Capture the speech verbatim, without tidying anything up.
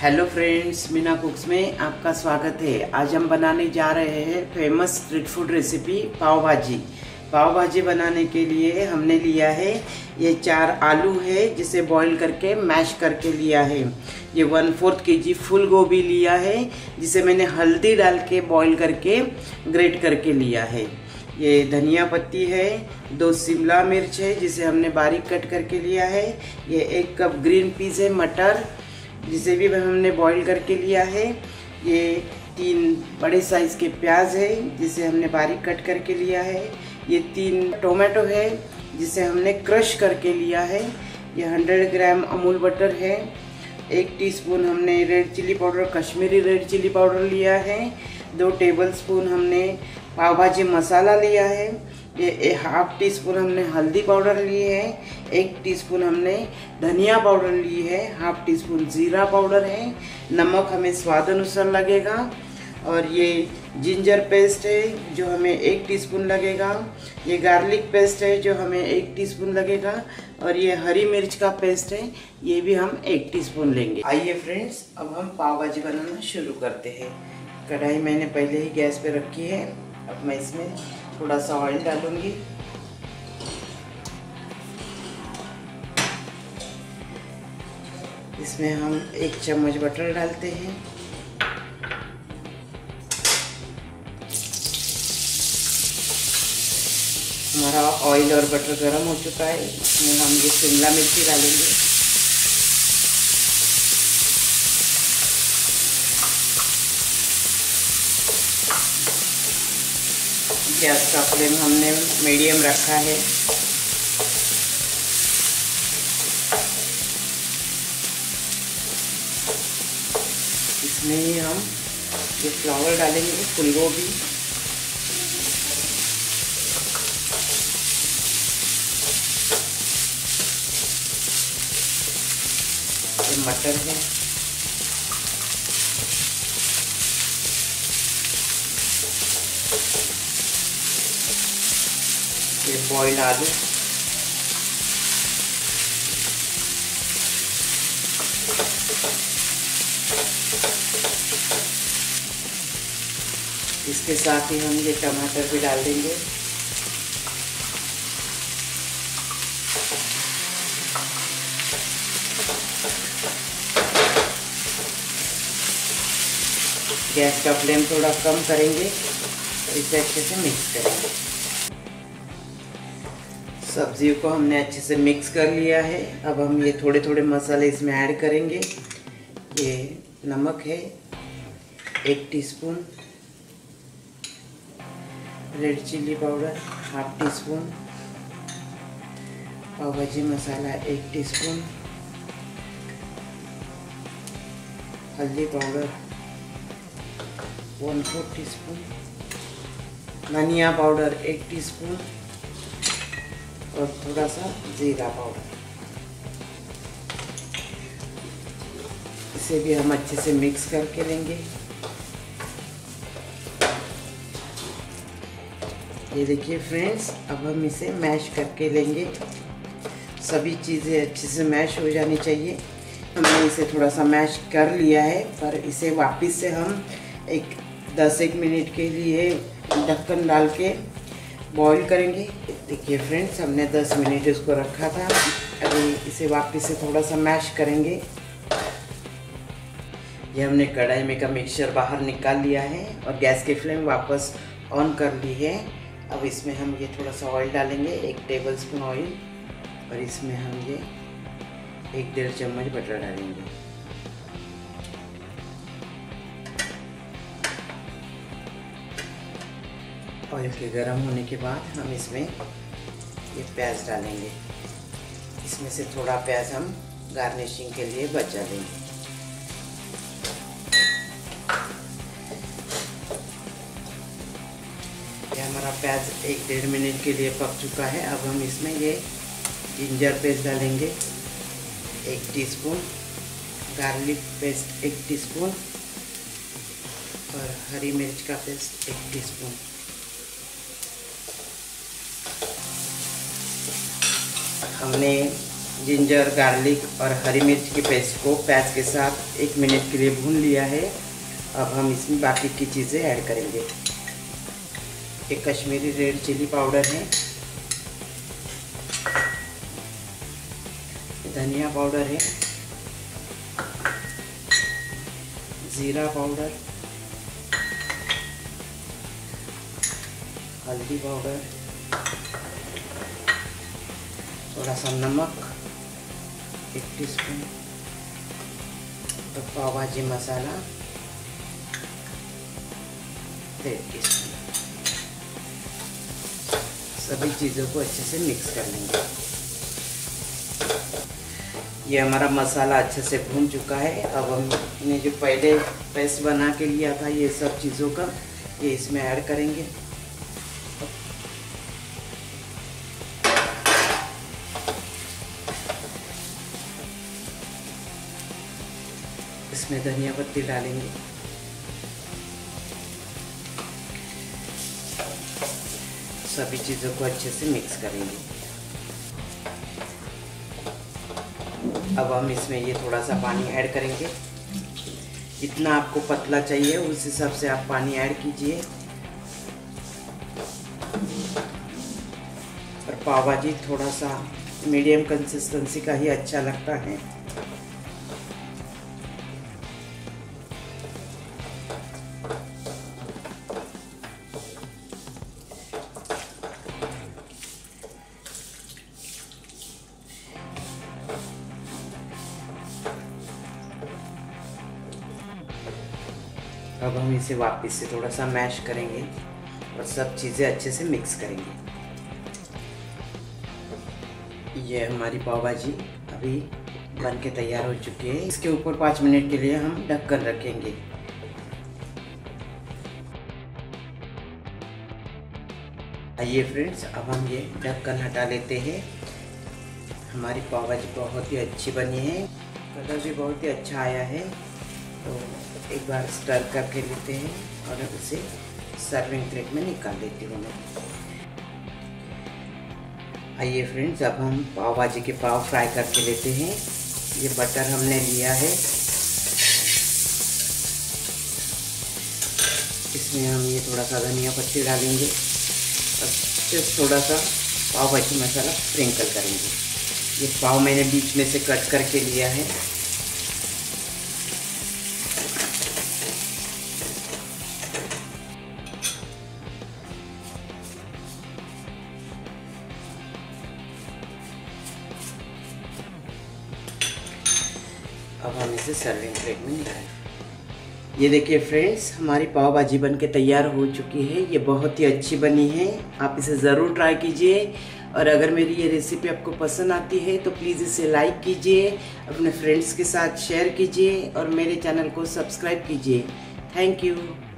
Hello friends, Meena कुक्स में आपका स्वागत है। आज हम बनाने जा रहे हैं famous street food recipe pav bhaji. Pav भाजी बनाने के लिए हमने लिया है ये चार आलू है जिसे बॉईल करके मैश करके लिया है। ये वन फोर्थ के जी फुल गोभी लिया है जिसे मैंने हल्दी डाल के बॉईल करके ग्रेट करके लिया है। ये धनिया पत्ती है, दो शिमला मिर्च है जिसे हमने बारीक कट करके लिया है। ये एक कप ग्रीन पीस है, मटर जिसे भी हमने बॉईल करके लिया है। ये तीन बड़े साइज़ के प्याज है जिसे हमने बारीक कट करके लिया है। ये तीन टोमेटो है जिसे हमने क्रश करके लिया है। ये हंड्रेड ग्राम अमूल बटर है। एक टीस्पून हमने red chilli powder, Kashmiri red chilli powder लिया है। दो टेबलस्पून हमने पाव भाजी मसाला लिया है। ये हाफ टी स्पून हमने हल्दी पाउडर ली है। एक टीस्पून हमने धनिया पाउडर ली है। हाफ टी स्पून ज़ीरा पाउडर है। नमक हमें स्वाद अनुसार लगेगा। और ये जिंजर पेस्ट है जो हमें एक टीस्पून लगेगा। ये गार्लिक पेस्ट है जो हमें एक टीस्पून लगेगा। और ये हरी मिर्च का पेस्ट है, ये भी हम एक टीस्पून लेंगे। आइए फ्रेंड्स, अब हम पाव भाजी बनाना शुरू करते हैं। कढ़ाई मैंने पहले ही गैस पे रखी है। अब मैं इसमें थोड़ा सा ऑयल डालूंगी। इसमें हम एक चम्मच बटर डालते हैं। हमारा ऑयल और बटर गर्म हो चुका है। इसमें हम ये शिमला मिर्ची डालेंगे। गैस का फ्लेम हमने मीडियम रखा है। इसमें ही हम ये फ्लावर डालेंगे, फूल गोभी, ये मटर है, ये बॉइल्ड आलू, इसके साथ ही हम ये टमाटर भी डाल देंगे। गैस का फ्लेम थोड़ा कम करेंगे और इसे अच्छे से मिक्स करेंगे। सब्जियों को हमने अच्छे से मिक्स कर लिया है। अब हम ये थोड़े थोड़े मसाले इसमें ऐड करेंगे। ये नमक है एक teaspoon, red chilli powder half teaspoon, pav bhaji मसाला एक टीस्पून, हल्दी powder one fourth teaspoon, धनिया पाउडर एक टीस्पून और थोड़ा सा जीरा पाउडर। इसे भी हम अच्छे से मिक्स करके लेंगे। ये देखिए फ्रेंड्स, अब हम इसे मैश करके लेंगे। सभी चीज़ें अच्छे से मैश हो जानी चाहिए। हमने इसे थोड़ा सा मैश कर लिया है, पर इसे वापस से हम एक दस एक मिनट के लिए ढक्कन डाल के बॉईल करेंगे। देखिए फ्रेंड्स, हमने दस मिनट इसको रखा था। अभी इसे वापस से थोड़ा सा मैश करेंगे। ये हमने कढ़ाई में का मिक्सचर बाहर निकाल लिया है और गैस की फ्लेम वापस ऑन कर ली है। अब इसमें हम ये थोड़ा सा ऑयल डालेंगे, एक टेबलस्पून ऑयल, और इसमें हम ये एक डेढ़ चम्मच बटर डालेंगे। ऑयल के गर्म होने के बाद हम इसमें ये प्याज डालेंगे। इसमें से थोड़ा प्याज हम गार्निशिंग के लिए बचा देंगे। ये हमारा प्याज एक डेढ़ मिनट के लिए पक चुका है। अब हम इसमें ये जिंजर पेस्ट डालेंगे एक टीस्पून, गार्लिक पेस्ट एक टीस्पून और हरी मिर्च का पेस्ट एक टीस्पून। हमने जिंजर, गार्लिक और हरी मिर्च की पेस्ट को प्याज के साथ एक मिनट के लिए भून लिया है। अब हम इसमें बाकी की चीज़ें ऐड करेंगे। एक कश्मीरी रेड चिली पाउडर है, धनिया पाउडर है, जीरा पाउडर, हल्दी पाउडर, थोड़ा सा नमक एक टीस्पून, और पाव भाजी मसाला डेढ़ टीस्पून। सभी चीज़ों को अच्छे से मिक्स कर लेंगे। ये हमारा मसाला अच्छे से भून चुका है। अब हमने जो पहले पेस्ट बना के लिया था ये सब चीज़ों का, ये इसमें ऐड करेंगे। इसमें धनिया पत्ती डालेंगे, सभी चीज़ों को अच्छे से मिक्स करेंगे। अब हम इसमें ये थोड़ा सा पानी ऐड करेंगे। जितना आपको पतला चाहिए उस हिसाब से आप पानी ऐड कीजिए। और पाव भाजी थोड़ा सा मीडियम कंसिस्टेंसी का ही अच्छा लगता है। अब हम इसे वापस से थोड़ा सा मैश करेंगे और सब चीज़ें अच्छे से मिक्स करेंगे। ये हमारी पाव भाजी अभी बन के तैयार हो चुकी है। इसके ऊपर पाँच मिनट के लिए हम ढककर रखेंगे। आइए फ्रेंड्स, अब हम ये ढक्कन हटा लेते हैं। हमारी पाव भाजी बहुत ही अच्छी बनी है, कलर भी बहुत ही अच्छा आया है। तो एक बार स्टर करके लेते हैं और उसे सर्विंग प्लेट में निकाल लेती हूँ मैं। आइए फ्रेंड्स, अब हम पाव भाजी के पाव फ्राई करके लेते हैं। ये बटर हमने लिया है, इसमें हम ये थोड़ा सा धनिया पत्ती डालेंगे और सिर्फ थोड़ा सा पाव भाजी मसाला स्प्रिंकल करेंगे। ये पाव मैंने बीच में से कट करके लिया है। अब हम इसे सर्विंग प्लेट में निकालें। ये देखिए फ्रेंड्स, हमारी पाव भाजी बन के तैयार हो चुकी है। ये बहुत ही अच्छी बनी है, आप इसे ज़रूर ट्राई कीजिए। और अगर मेरी ये रेसिपी आपको पसंद आती है तो प्लीज़ इसे लाइक कीजिए, अपने फ्रेंड्स के साथ शेयर कीजिए और मेरे चैनल को सब्सक्राइब कीजिए। Thank you.